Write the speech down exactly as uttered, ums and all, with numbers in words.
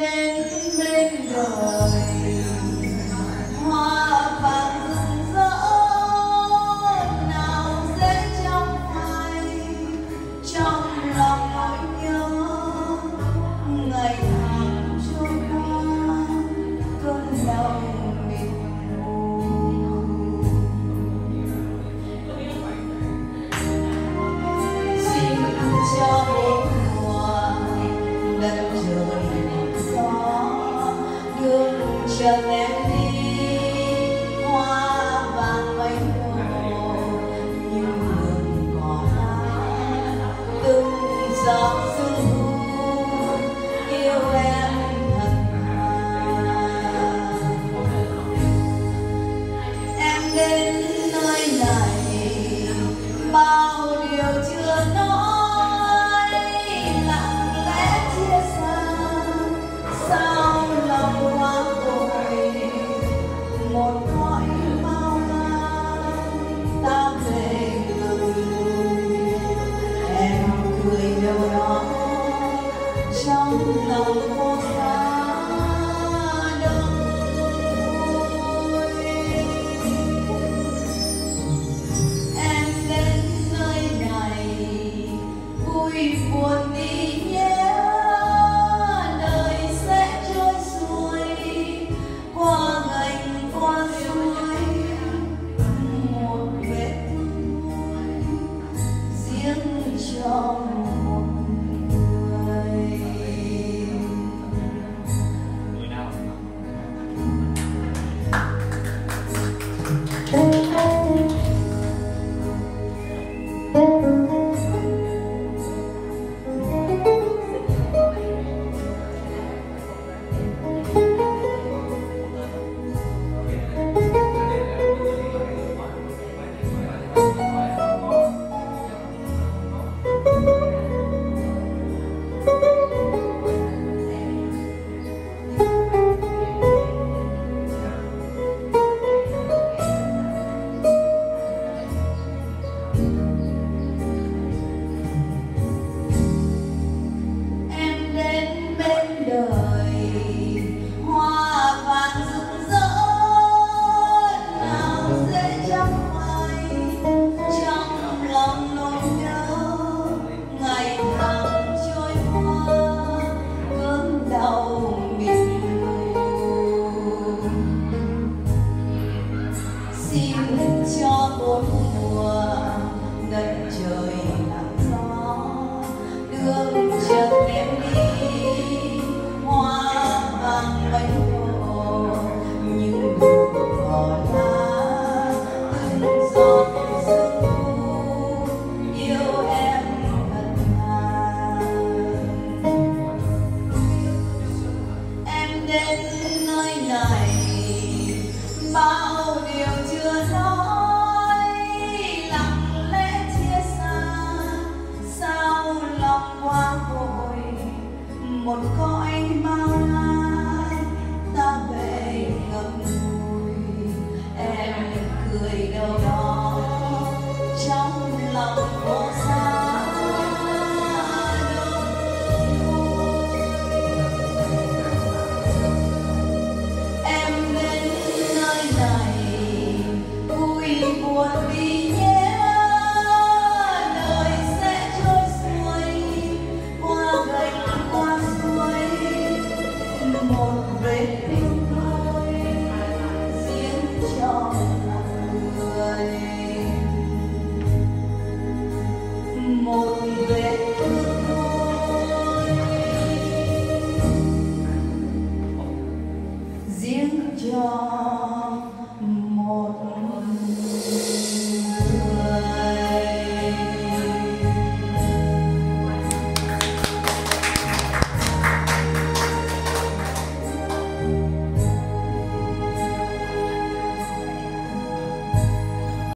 đến bên đời hoa vàng rực rỡ nào dễ trong phai trong lòng nỗi nhớ ngày tháng trôi qua cơn đau mịt mù. Xin cho bốn mùa đất trời gió đường chân em đi hoa vàng mấy màu như vườn cỏ lá từng giọt sương yêu em thật thà. Em đến nơi này bao điều chưa nói lặng lẽ chia xa sao lòng hoa vội một cõi bao la ta về người em cười đâu đó trong lòng vô giá đông vui. Em đến nơi này vui buồn đi nhé đời sẽ trôi xuôi qua gành qua suối một vết thương riêng cho một người. Em đến bên đời